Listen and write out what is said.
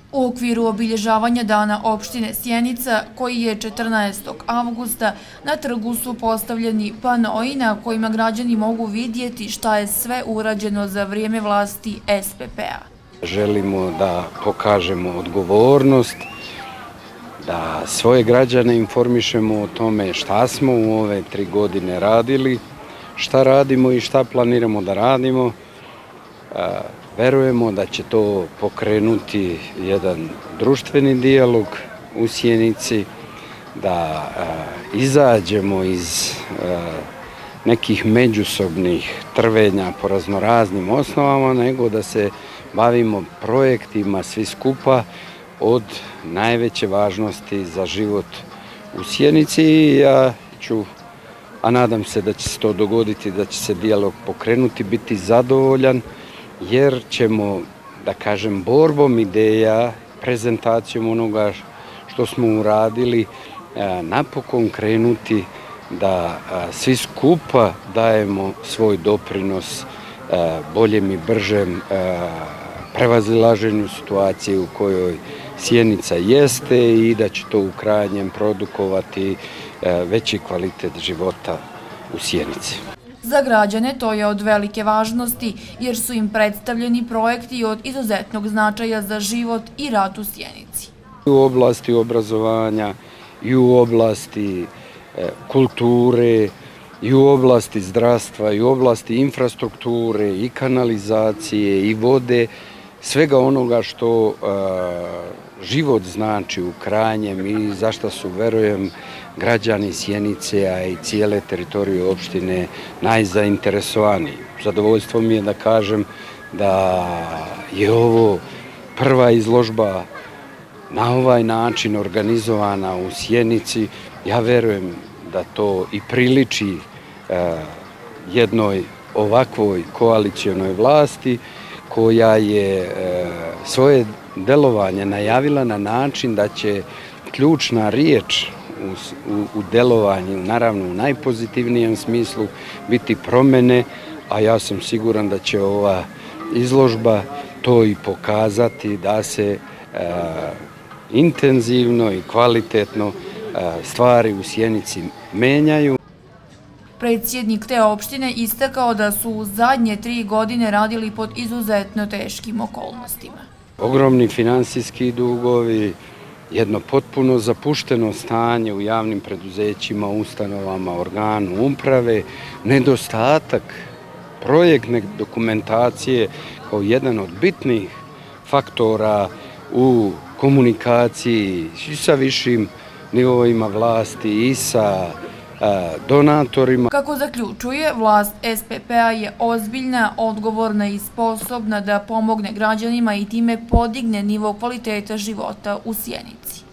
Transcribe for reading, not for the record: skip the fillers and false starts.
U okviru obilježavanja Dana opštine Sjenica, koji je 14. avgusta, na trgu su postavljeni panoi na kojima građani mogu vidjeti šta je sve urađeno za vrijeme vlasti SPP-a. Želimo da pokažemo odgovornost, da svoje građane informišemo o tome šta smo u ove 3 godine radili, šta radimo i šta planiramo da radimo. Verujemo da će to pokrenuti jedan društveni dijalog u Sjenici, da izađemo iz nekih međusobnih trvenja po raznoraznim osnovama, nego da se bavimo projektima svi skupa od najveće važnosti za život u Sjenici. I ja ću, a nadam se da će se to dogoditi, da će se dijalog pokrenuti, biti zadovoljan, jer ćemo, da kažem, borbom ideja, prezentacijom onoga što smo uradili, napokon krenuti da svi skupa dajemo svoj doprinos boljem i bržem prevazilaženju situacije u kojoj Sjenica jeste i da će to u krajnjem produkovati veći kvalitet života u Sjenici. Za građane to je od velike važnosti jer su im predstavljeni projekti od izuzetnog značaja za život i rad u Sjenici. U oblasti obrazovanja, i u oblasti kulture, i u oblasti zdravstva, i u oblasti infrastrukture, i kanalizacije, i vode, svega onoga što život znači u krajnjem i za što su, verujem, građani Sjenice, a i cijele teritorije opštine najzainteresovaniji. Zadovoljstvo mi je da kažem da je ovo prva izložba na ovaj način organizovana u Sjenici. Ja verujem da to i priliči jednoj ovakvoj koalicionoj vlasti koja je svoje delovanje najavila na način da će ključna riječ u delovanju, naravno u najpozitivnijem smislu, biti promjene, a ja sam siguran da će ova izložba to i pokazati, da se intenzivno i kvalitetno stvari u Sjenici menjaju. Predsjednik te opštine istakao da su u zadnje 3 godine radili pod izuzetno teškim okolnostima. Ogromni finansijski dugovi, jedno potpuno zapušteno stanje u javnim preduzećima, ustanovama, organu uprave, nedostatak projektne dokumentacije kao jedan od bitnih faktora u komunikaciji i sa višim nivoima vlasti i sa donatorima. Kako zaključuje, vlast SPP-a je ozbiljna, odgovorna i sposobna da pomogne građanima i time podigne nivo kvaliteta života u Sjenici.